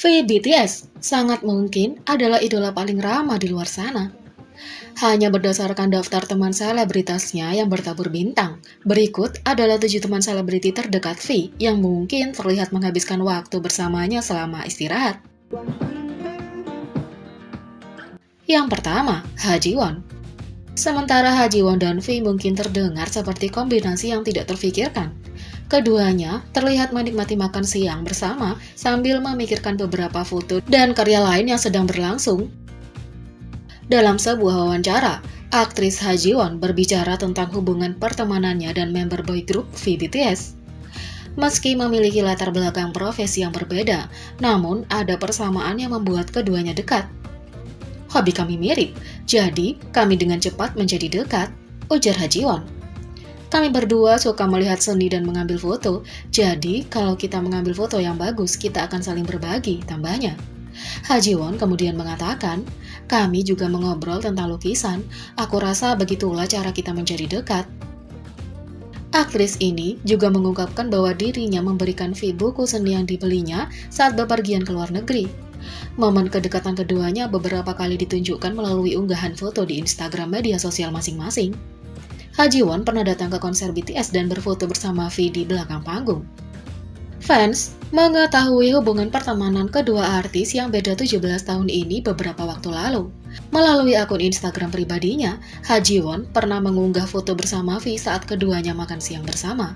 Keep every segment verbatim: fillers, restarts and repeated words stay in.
V B T S sangat mungkin adalah idola paling ramah di luar sana. Hanya berdasarkan daftar teman selebritasnya yang bertabur bintang, berikut adalah tujuh teman selebriti terdekat V yang mungkin terlihat menghabiskan waktu bersamanya selama istirahat. Yang pertama, Ha Ji Won. Sementara Ha Ji Won dan V mungkin terdengar seperti kombinasi yang tidak terfikirkan, keduanya terlihat menikmati makan siang bersama sambil memikirkan beberapa foto dan karya lain yang sedang berlangsung. Dalam sebuah wawancara, aktris Ha Ji Won berbicara tentang hubungan pertemanannya dan member boy group V B T S. Meski memiliki latar belakang profesi yang berbeda, namun ada persamaan yang membuat keduanya dekat. Hobi kami mirip, jadi kami dengan cepat menjadi dekat, ujar Ha Ji Won. Kami berdua suka melihat seni dan mengambil foto, jadi kalau kita mengambil foto yang bagus, kita akan saling berbagi, tambahnya. Ha Ji Won kemudian mengatakan, kami juga mengobrol tentang lukisan, aku rasa begitulah cara kita menjadi dekat. Aktris ini juga mengungkapkan bahwa dirinya memberikan V buku seni yang dibelinya saat bepergian ke luar negeri. Momen kedekatan keduanya beberapa kali ditunjukkan melalui unggahan foto di Instagram media sosial masing-masing. Ha Ji Won pernah datang ke konser B T S dan berfoto bersama V di belakang panggung. Fans mengetahui hubungan pertemanan kedua artis yang beda tujuh belas tahun ini beberapa waktu lalu. Melalui akun Instagram pribadinya, Ha Ji Won pernah mengunggah foto bersama V saat keduanya makan siang bersama.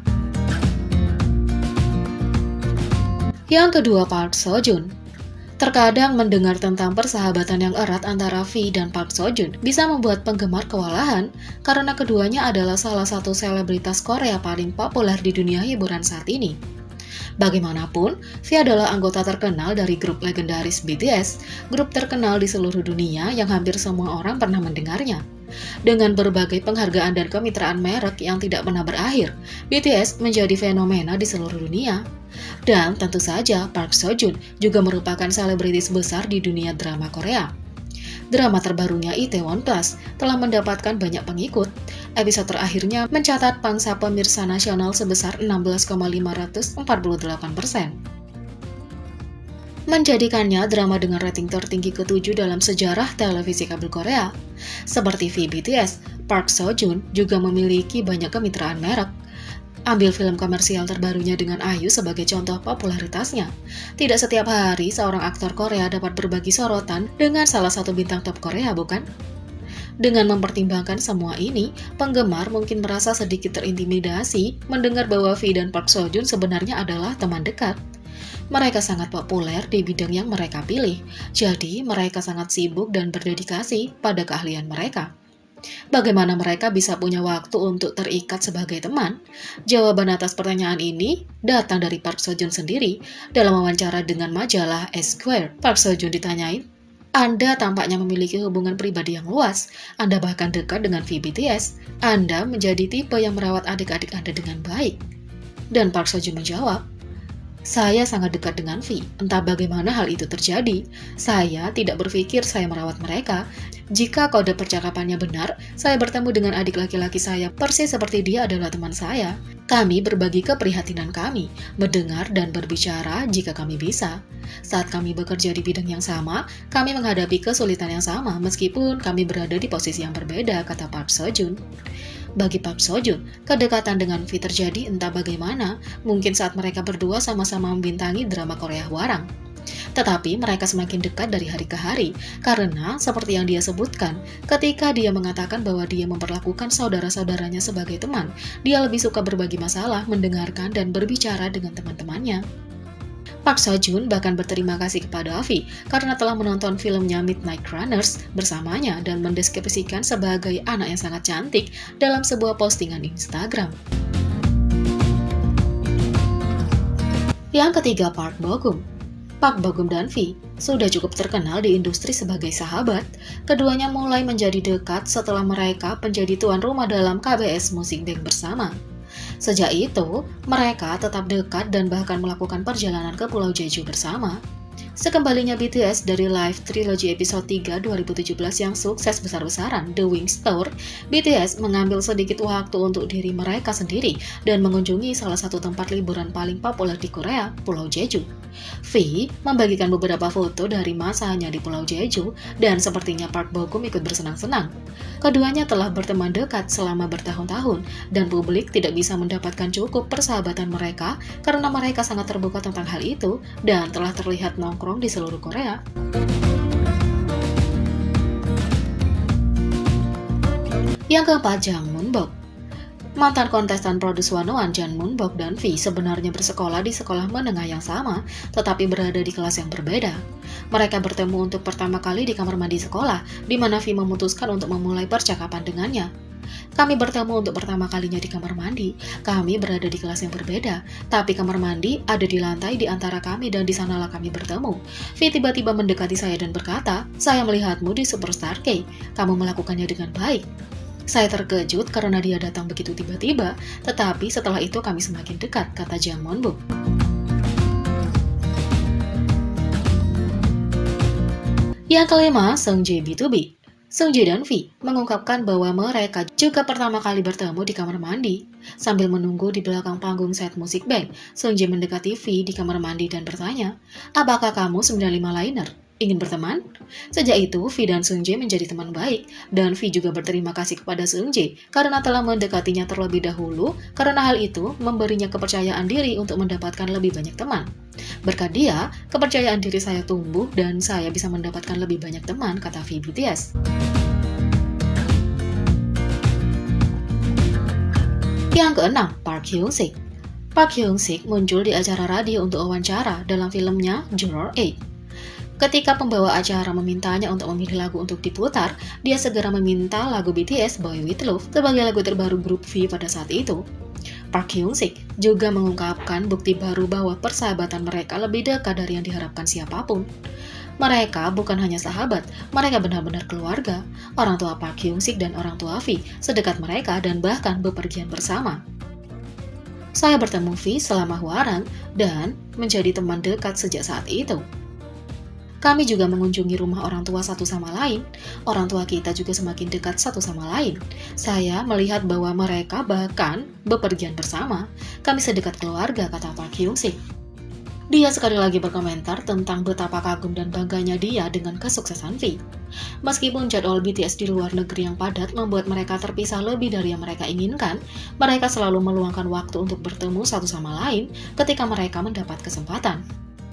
Yang kedua, Park Seo Joon. Terkadang mendengar tentang persahabatan yang erat antara V dan Park Seo Joon bisa membuat penggemar kewalahan karena keduanya adalah salah satu selebritas Korea paling populer di dunia hiburan saat ini. Bagaimanapun, V adalah anggota terkenal dari grup legendaris B T S, grup terkenal di seluruh dunia yang hampir semua orang pernah mendengarnya. Dengan berbagai penghargaan dan kemitraan merek yang tidak pernah berakhir, B T S menjadi fenomena di seluruh dunia. Dan tentu saja Park Seo Joon juga merupakan selebritis besar di dunia drama Korea. Drama terbarunya Itaewon Class telah mendapatkan banyak pengikut. Episode terakhirnya mencatat pangsa pemirsa nasional sebesar enam belas koma lima empat delapan persen. Menjadikannya drama dengan rating tertinggi ketujuh dalam sejarah televisi kabel Korea. Seperti V B T S, Park Seo Joon juga memiliki banyak kemitraan merek. Ambil film komersial terbarunya dengan I U sebagai contoh popularitasnya. Tidak setiap hari seorang aktor Korea dapat berbagi sorotan dengan salah satu bintang top Korea, bukan? Dengan mempertimbangkan semua ini, penggemar mungkin merasa sedikit terintimidasi mendengar bahwa V dan Park Seo Joon sebenarnya adalah teman dekat. Mereka sangat populer di bidang yang mereka pilih, jadi mereka sangat sibuk dan berdedikasi pada keahlian mereka. Bagaimana mereka bisa punya waktu untuk terikat sebagai teman? Jawaban atas pertanyaan ini datang dari Park Seo Joon sendiri. Dalam wawancara dengan majalah Esquire, Park Seo Joon ditanyain, Anda tampaknya memiliki hubungan pribadi yang luas. Anda bahkan dekat dengan V B T S. Anda menjadi tipe yang merawat adik-adik Anda dengan baik. Dan Park Seo Joon menjawab, saya sangat dekat dengan V. Entah bagaimana hal itu terjadi. Saya tidak berpikir saya merawat mereka. Jika kode percakapannya benar, saya bertemu dengan adik laki-laki saya persis seperti dia adalah teman saya. Kami berbagi keprihatinan kami, mendengar dan berbicara jika kami bisa. Saat kami bekerja di bidang yang sama, kami menghadapi kesulitan yang sama meskipun kami berada di posisi yang berbeda, kata Park Seo Joon. Bagi Park Seo Joon, kedekatan dengan V terjadi entah bagaimana, mungkin saat mereka berdua sama-sama membintangi drama Korea Hwarang. Tetapi mereka semakin dekat dari hari ke hari, karena seperti yang dia sebutkan, ketika dia mengatakan bahwa dia memperlakukan saudara-saudaranya sebagai teman, dia lebih suka berbagi masalah, mendengarkan, dan berbicara dengan teman-temannya. Park Seo Joon bahkan berterima kasih kepada V karena telah menonton filmnya Midnight Runners bersamanya dan mendeskripsikan sebagai anak yang sangat cantik dalam sebuah postingan Instagram. Yang ketiga, Park Bo Gum. Park Bo Gum dan V sudah cukup terkenal di industri sebagai sahabat. Keduanya mulai menjadi dekat setelah mereka menjadi tuan rumah dalam K B S Music Bank bersama. Sejak itu, mereka tetap dekat dan bahkan melakukan perjalanan ke Pulau Jeju bersama. Sekembalinya B T S dari live trilogy episode tiga dua ribu tujuh belas yang sukses besar-besaran, The Wings Tour, B T S mengambil sedikit waktu untuk diri mereka sendiri dan mengunjungi salah satu tempat liburan paling populer di Korea, Pulau Jeju. V membagikan beberapa foto dari masanya di Pulau Jeju dan sepertinya Park Bo Gum ikut bersenang-senang. Keduanya telah berteman dekat selama bertahun-tahun dan publik tidak bisa mendapatkan cukup persahabatan mereka karena mereka sangat terbuka tentang hal itu dan telah terlihat nongkrong di seluruh Korea. Yang keempat, Jang Moonbok. Mantan kontestan Produce seratus satu, Jang Moonbok dan V sebenarnya bersekolah di sekolah menengah yang sama, tetapi berada di kelas yang berbeda. Mereka bertemu untuk pertama kali di kamar mandi sekolah, di mana V memutuskan untuk memulai percakapan dengannya. Kami bertemu untuk pertama kalinya di kamar mandi. Kami berada di kelas yang berbeda, tapi kamar mandi ada di lantai di antara kami dan di sanalah kami bertemu. V tiba-tiba mendekati saya dan berkata, "Saya melihatmu di Superstar K. Kamu melakukannya dengan baik." Saya terkejut karena dia datang begitu tiba-tiba, tetapi setelah itu kami semakin dekat, kata Jang Moonbok. Yang kelima, Seungjae B two B. Seungjae dan V mengungkapkan bahwa mereka juga pertama kali bertemu di kamar mandi. Sambil menunggu di belakang panggung set musik band, Seungjae mendekati V di kamar mandi dan bertanya, "Apakah kamu sembilan puluh lima liner? Ingin berteman?" Sejak itu, V dan Seungjae menjadi teman baik, dan V juga berterima kasih kepada Seungjae karena telah mendekatinya terlebih dahulu, karena hal itu memberinya kepercayaan diri untuk mendapatkan lebih banyak teman. Berkat dia, kepercayaan diri saya tumbuh dan saya bisa mendapatkan lebih banyak teman, kata V B T S. Yang keenam, Park Hyung-sik. Park Hyung-sik muncul di acara radio untuk wawancara dalam filmnya Juror delapan. Ketika pembawa acara memintanya untuk memilih lagu untuk diputar, dia segera meminta lagu B T S Boy With Love sebagai lagu terbaru grup V pada saat itu. Park Hyung-sik juga mengungkapkan bukti baru bahwa persahabatan mereka lebih dekat dari yang diharapkan siapapun. Mereka bukan hanya sahabat, mereka benar-benar keluarga. Orang tua Park Hyung-sik dan orang tua V sedekat mereka dan bahkan bepergian bersama. Saya bertemu V selama Hwarang dan menjadi teman dekat sejak saat itu. Kami juga mengunjungi rumah orang tua satu sama lain. Orang tua kita juga semakin dekat satu sama lain. Saya melihat bahwa mereka bahkan bepergian bersama. Kami sedekat keluarga, kata Park Hyung-sik. Dia sekali lagi berkomentar tentang betapa kagum dan bangganya dia dengan kesuksesan V. Meskipun jadwal B T S di luar negeri yang padat membuat mereka terpisah lebih dari yang mereka inginkan, mereka selalu meluangkan waktu untuk bertemu satu sama lain ketika mereka mendapat kesempatan.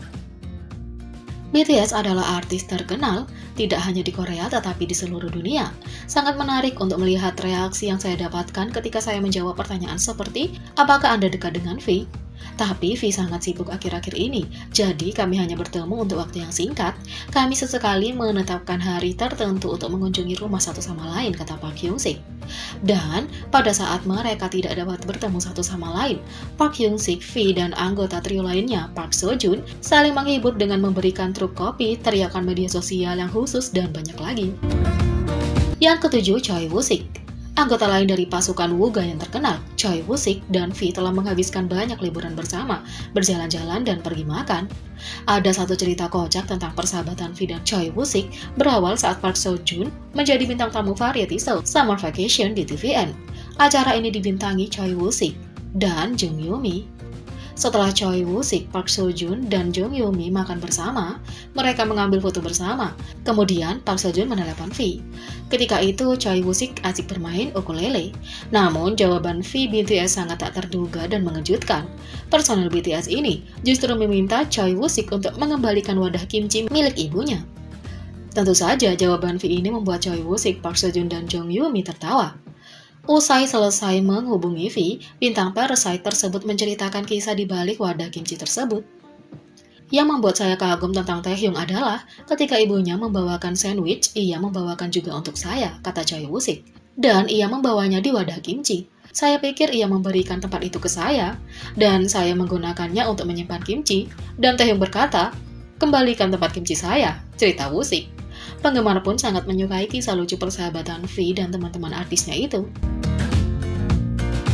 B T S adalah artis terkenal, tidak hanya di Korea tetapi di seluruh dunia. Sangat menarik untuk melihat reaksi yang saya dapatkan ketika saya menjawab pertanyaan seperti, apakah Anda dekat dengan V? Tapi V sangat sibuk akhir-akhir ini, jadi kami hanya bertemu untuk waktu yang singkat. Kami sesekali menetapkan hari tertentu untuk mengunjungi rumah satu sama lain, kata Park Hyung-sik. Dan pada saat mereka tidak dapat bertemu satu sama lain, Park Hyung-sik, V, dan anggota trio lainnya, Park Seo-joon, saling menghibur dengan memberikan truk kopi, teriakan media sosial yang khusus, dan banyak lagi. Yang ketujuh, Choi Woo-sik. Anggota lain dari pasukan Wooga yang terkenal, Choi Woo-sik dan V telah menghabiskan banyak liburan bersama, berjalan-jalan dan pergi makan. Ada satu cerita kocak tentang persahabatan V dan Choi Woo-sik berawal saat Park Seo-joon menjadi bintang tamu variety show Summer Vacation di T V N. Acara ini dibintangi Choi Woo-sik dan Jung Yoo-mi. Setelah Choi Woo-sik, Park Seo-joon, dan Jung Yoo-mi makan bersama, mereka mengambil foto bersama. Kemudian Park Seo-joon menelepon V. Ketika itu Choi Woo-sik asik bermain ukulele. Namun jawaban V B T S sangat tak terduga dan mengejutkan. Personel B T S ini justru meminta Choi Woo-sik untuk mengembalikan wadah kimchi milik ibunya. Tentu saja jawaban V ini membuat Choi Woo-sik, Park Seo-joon, dan Jung Yoo-mi tertawa. Usai selesai menghubungi V, bintang Parasite tersebut menceritakan kisah di balik wadah kimchi tersebut. Yang membuat saya kagum tentang Taehyung adalah ketika ibunya membawakan sandwich, ia membawakan juga untuk saya, kata Choi Woo-sik. Dan ia membawanya di wadah kimchi. Saya pikir ia memberikan tempat itu ke saya, dan saya menggunakannya untuk menyimpan kimchi. Dan Taehyung berkata, kembalikan tempat kimchi saya, cerita Woo-sik. Penggemar pun sangat menyukai kisah lucu persahabatan V dan teman-teman artisnya itu.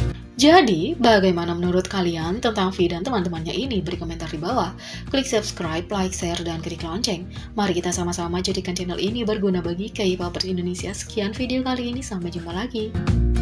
Jadi, bagaimana menurut kalian tentang V dan teman-temannya ini? Beri komentar di bawah. Klik subscribe, like, share, dan klik lonceng. Mari kita sama-sama jadikan channel ini berguna bagi K-popers Indonesia. Sekian video kali ini, sampai jumpa lagi.